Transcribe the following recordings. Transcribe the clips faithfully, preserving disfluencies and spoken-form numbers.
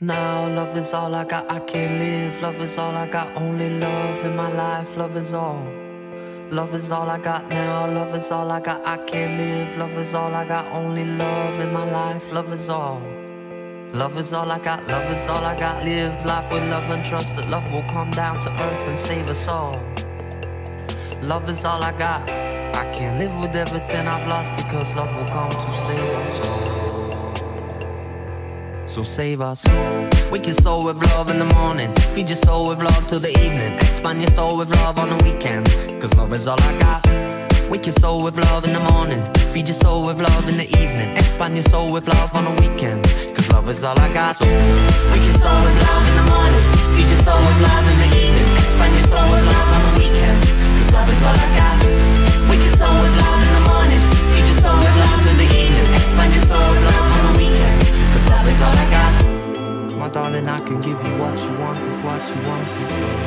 Now love is all I got, I can't live. Love is all I got, only love in my life. Love is all. Love is all I got now, love is all I got, I can't live. Love is all I got, only love in my life. Love is all. Love is all I got, love is all I got. Live life with love and trust that love will come down to earth and save us all. Love is all I got. I can't live with everything I've lost, because love will come to save us all. So save our soul. Wake your soul with love in the morning. Feed your soul with love till the evening. Expand your soul with love on the weekend, cause love is all I got. Wake your soul with love in the morning. Feed your soul with love in the evening. Expand your soul with love on the weekend, cause love is all I got. So wake your soul with love in the morning. Feed your soul with love in the evening. Expand your soul with love on the weekend, cause love is all I got. Wake your soul with love in the morning. Feed your soul with love in the evening. Expand your soul with love on the weekend, cause love is all I got. My darling, I can give you what you want if what you want is love.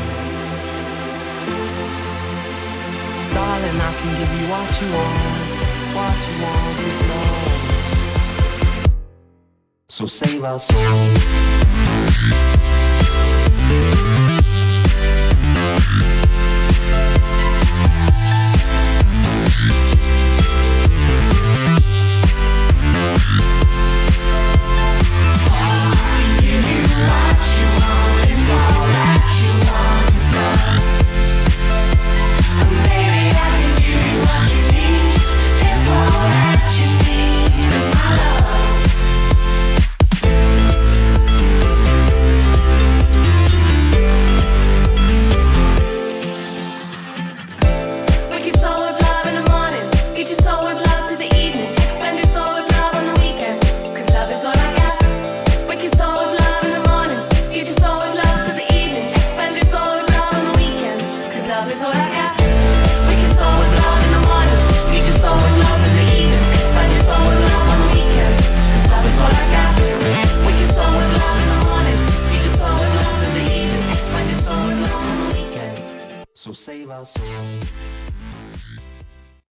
Darling, I can give you what you want. What you want is love. So save our soul. So save our soul.